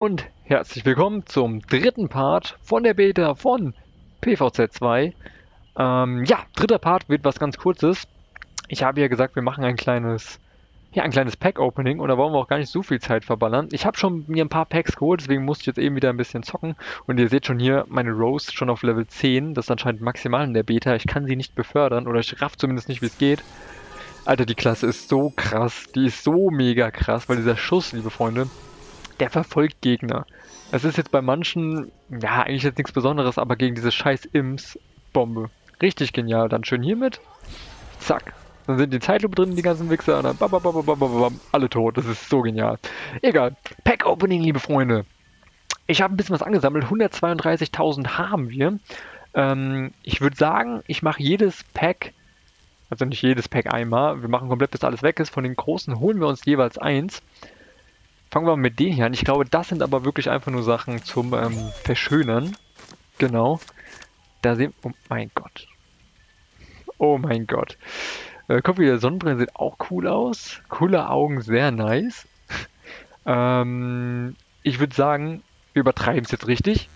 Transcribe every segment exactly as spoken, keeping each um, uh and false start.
und herzlich willkommen zum dritten Part von der Beta von P V Z zwei. Ähm, ja, dritter Part wird was ganz Kurzes. Ich habe ja gesagt, wir machen ein kleines, ja, ein kleines Pack-Opening und da wollen wir auch gar nicht so viel Zeit verballern. Ich habe schon mir ein paar Packs geholt, deswegen musste ich jetzt eben wieder ein bisschen zocken. Und ihr seht schon hier meine Rose schon auf Level zehn. Das ist anscheinend maximal in der Beta. Ich kann sie nicht befördern oder ich raff zumindest nicht, wie es geht. Alter, die Klasse ist so krass. Die ist so mega krass, weil dieser Schuss, liebe Freunde, der verfolgt Gegner. Das ist jetzt bei manchen, ja, eigentlich jetzt nichts Besonderes, aber gegen diese scheiß Imps, Bombe. Richtig genial. Dann schön hiermit. Zack. Dann sind die Zeitlupe drin, die ganzen Wichser, und dann bam, bam, bam, bam, bam, bam, alle tot. Das ist so genial. Egal. Pack-Opening, liebe Freunde. Ich habe ein bisschen was angesammelt. hundertzweiunddreißigtausend haben wir. Ähm, ich würde sagen, ich mache jedes Pack, also nicht jedes Pack einmal. Wir machen komplett, bis alles weg ist. Von den großen holen wir uns jeweils eins. Fangen wir mal mit denen hier an. Ich glaube, das sind aber wirklich einfach nur Sachen zum ähm, Verschönern. Genau. Da sehen... Oh mein Gott. Oh mein Gott. Äh, Kopf wie der Sonnenbrille sieht auch cool aus. Coole Augen, sehr nice. ähm, ich würde sagen, wir übertreiben es jetzt richtig.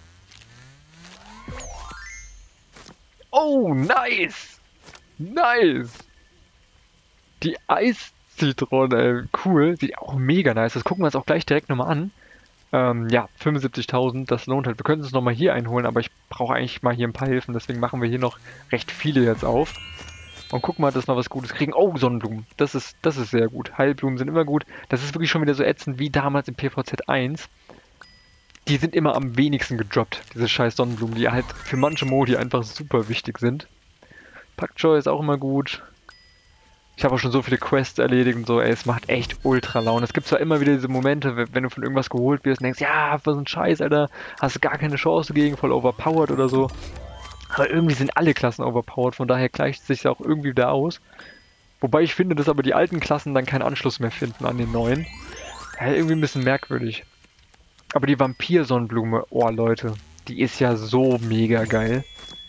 Oh, nice! Nice! Die Eiszitrone, ey, cool. Sieht auch mega nice. Das gucken wir uns auch gleich direkt nochmal an. Ähm, ja, fünfundsiebzigtausend, das lohnt halt. Wir können es nochmal hier einholen, aber ich brauche eigentlich mal hier ein paar Hilfen. Deswegen machen wir hier noch recht viele jetzt auf. Und gucken mal, dass wir was Gutes kriegen. Oh, Sonnenblumen. Das ist, das ist sehr gut. Heilblumen sind immer gut. Das ist wirklich schon wieder so ätzend wie damals im P V Z eins. Die sind immer am wenigsten gedroppt, diese scheiß Sonnenblumen, die halt für manche Modi einfach super wichtig sind. Packjoy ist auch immer gut. Ich habe auch schon so viele Quests erledigt und so, ey, es macht echt ultra Laune. Es gibt zwar immer wieder diese Momente, wenn du von irgendwas geholt wirst und denkst, ja, was ein Scheiß, Alter, hast du gar keine Chance gegen, voll overpowered oder so. Aber irgendwie sind alle Klassen overpowered, von daher gleicht es sich auch irgendwie wieder aus. Wobei ich finde, dass aber die alten Klassen dann keinen Anschluss mehr finden an den neuen. Ja, irgendwie ein bisschen merkwürdig. Aber die Vampir-Sonnenblume, oh Leute, die ist ja so mega geil.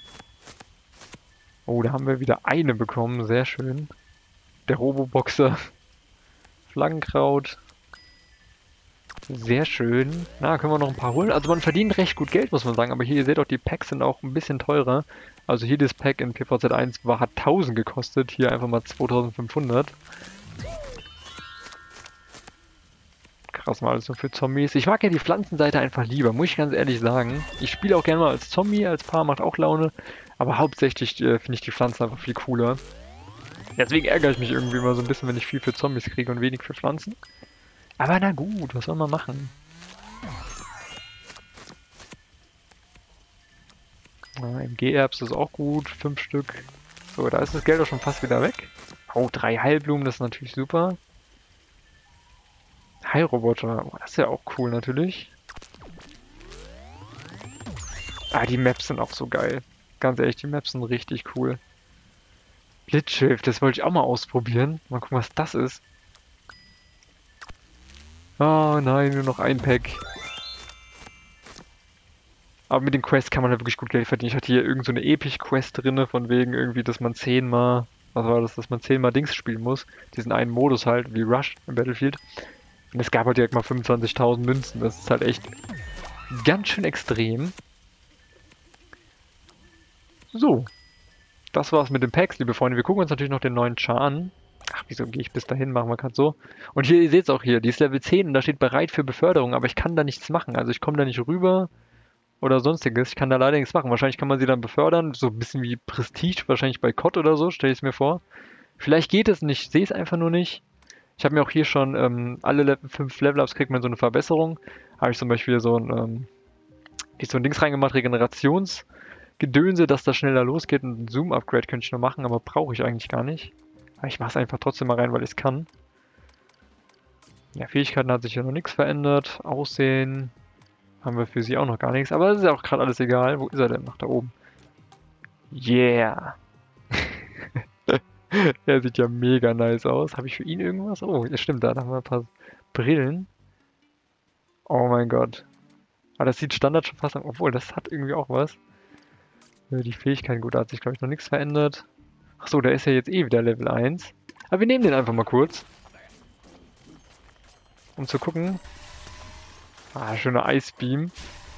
Oh, da haben wir wieder eine bekommen, sehr schön. Der Roboboxer. Flaggenkraut. Sehr schön. Na, können wir noch ein paar holen. Also man verdient recht gut Geld, muss man sagen. Aber hier, ihr seht auch, die Packs sind auch ein bisschen teurer. Also hier das Pack in P V Z eins war, hat tausend gekostet. Hier einfach mal zweitausendfünfhundert. Krass, mal alles nur für Zombies. Ich mag ja die Pflanzenseite einfach lieber, muss ich ganz ehrlich sagen. Ich spiele auch gerne mal als Zombie, als Paar macht auch Laune. Aber hauptsächlich äh, finde ich die Pflanzen einfach viel cooler. Deswegen ärgere ich mich irgendwie immer so ein bisschen, wenn ich viel für Zombies kriege und wenig für Pflanzen. Aber na gut, was soll man machen? M G-Erbs ist auch gut, fünf Stück. So, da ist das Geld auch schon fast wieder weg. Oh, drei Heilblumen, das ist natürlich super. Heilroboter, oh, das ist ja auch cool natürlich. Ah, die Maps sind auch so geil. Ganz ehrlich, die Maps sind richtig cool. Blitzschild, das wollte ich auch mal ausprobieren. Mal gucken, was das ist. Oh nein, nur noch ein Pack. Aber mit den Quests kann man halt wirklich gut Geld verdienen. Ich hatte hier irgend so eine Epic-Quest drinne, von wegen irgendwie, dass man zehnmal, was war das, dass man zehnmal Dings spielen muss. Diesen einen Modus halt, wie Rush im Battlefield. Und es gab halt direkt mal fünfundzwanzigtausend Münzen. Das ist halt echt ganz schön extrem. So. Das war's mit den Packs, liebe Freunde. Wir gucken uns natürlich noch den neuen Char an. Ach, wieso gehe ich bis dahin? Machen wir gerade so. Und hier, ihr seht es auch hier, die ist Level zehn und da steht bereit für Beförderung, aber ich kann da nichts machen. Also ich komme da nicht rüber oder sonstiges. Ich kann da leider nichts machen. Wahrscheinlich kann man sie dann befördern, so ein bisschen wie Prestige, wahrscheinlich bei C O D oder so, stelle ich es mir vor. Vielleicht geht es nicht, ich sehe es einfach nur nicht. Ich habe mir auch hier schon ähm, alle Level, fünf Level-Ups kriegt man so eine Verbesserung. Habe ich zum Beispiel so ein, ähm, so ein Dings reingemacht, Regenerationsgedönse, dass das schneller losgeht. Und ein Zoom-Upgrade könnte ich noch machen, aber brauche ich eigentlich gar nicht. Aber ich mache es einfach trotzdem mal rein, weil ich es kann. Ja, Fähigkeiten hat sich ja noch nichts verändert. Aussehen haben wir für sie auch noch gar nichts. Aber das ist ja auch gerade alles egal. Wo ist er denn? Nach da oben. Yeah. Er sieht ja mega nice aus. Habe ich für ihn irgendwas? Oh, ja stimmt, da haben wir ein paar Brillen. Oh mein Gott. Aber das sieht Standard schon fast an. Obwohl, das hat irgendwie auch was. Die Fähigkeiten, gut, da hat sich glaube ich noch nichts verändert. Achso, der ist ja jetzt eh wieder Level eins. Aber wir nehmen den einfach mal kurz. Um zu gucken. Ah, schöner Eisbeam.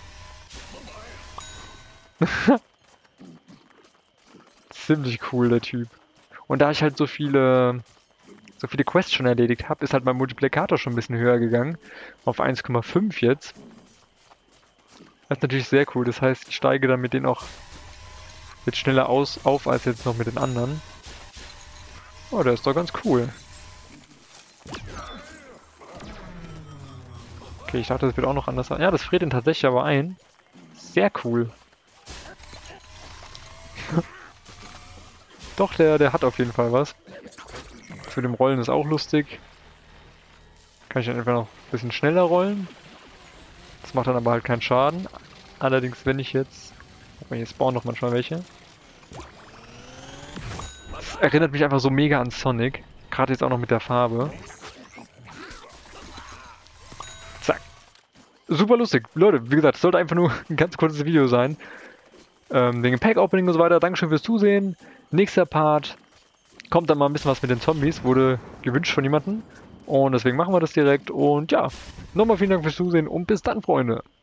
Ziemlich cool, der Typ. Und da ich halt so viele, so viele Quests schon erledigt habe, ist halt mein Multiplikator schon ein bisschen höher gegangen. Auf eins Komma fünf jetzt. Das ist natürlich sehr cool. Das heißt, ich steige dann mit denen auch jetzt schneller aus, auf als jetzt noch mit den anderen. Oh, der ist doch ganz cool. Okay, ich dachte, das wird auch noch anders sein. Ja, das friert ihn tatsächlich aber ein. Sehr cool. Doch, der, der hat auf jeden Fall was. Das mit dem Rollen ist auch lustig. Kann ich dann einfach noch ein bisschen schneller rollen. Das macht dann aber halt keinen Schaden. Allerdings, wenn ich jetzt... Hier spawnen noch manchmal welche. Das erinnert mich einfach so mega an Sonic. Gerade jetzt auch noch mit der Farbe. Zack. Super lustig. Leute, wie gesagt, es sollte einfach nur ein ganz kurzes Video sein. Ähm, wegen Pack-Opening und so weiter. Dankeschön fürs Zusehen. Nächster Part kommt dann mal ein bisschen was mit den Zombies. Wurde gewünscht von jemandem. Und deswegen machen wir das direkt. Und ja, nochmal vielen Dank fürs Zusehen und bis dann, Freunde.